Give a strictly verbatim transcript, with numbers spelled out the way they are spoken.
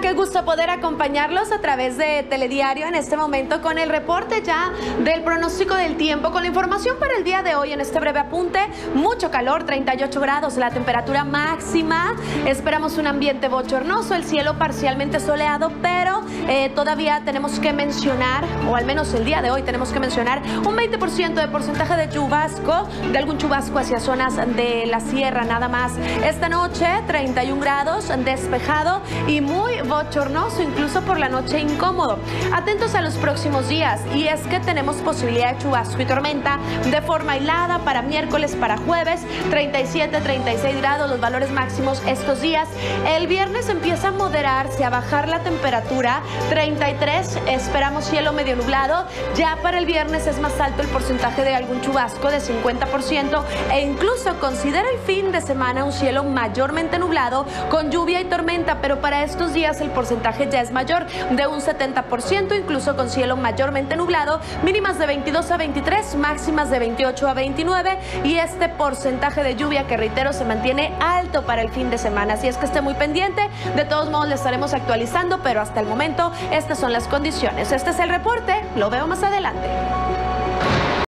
Qué gusto poder acompañarlos a través de Telediario en este momento con el reporte ya del pronóstico del tiempo, con la información para el día de hoy en este breve apunte. Mucho calor, treinta y ocho grados la temperatura máxima. Esperamos un ambiente bochornoso, el cielo parcialmente soleado, pero eh, todavía tenemos que mencionar, o al menos el día de hoy tenemos que mencionar, un veinte por ciento de porcentaje de chubasco, de algún chubasco hacia zonas de la sierra nada más. Esta noche, treinta y un grados, despejado y muy bochornoso, incluso por la noche incómodo. Atentos a los próximos días, y es que tenemos posibilidad de chubasco y tormenta de forma aislada para miércoles, para jueves, treinta y siete, treinta y seis grados los valores máximos estos días. El viernes empieza a moderarse, a bajar la temperatura, treinta y tres, esperamos cielo medio nublado. Ya para el viernes es más alto el porcentaje de algún chubasco de cincuenta por ciento, e incluso considera el fin de semana un cielo mayormente nublado con lluvia y tormenta, pero para estos días el porcentaje ya es mayor, de un setenta por ciento, incluso con cielo mayormente nublado, mínimas de veintidós a veintitrés, máximas de veintiocho a veintinueve, y este porcentaje de lluvia, que reitero, se mantiene alto para el fin de semana, así es que esté muy pendiente. De todos modos le estaremos actualizando, pero hasta el momento estas son las condiciones. Este es el reporte, lo veo más adelante.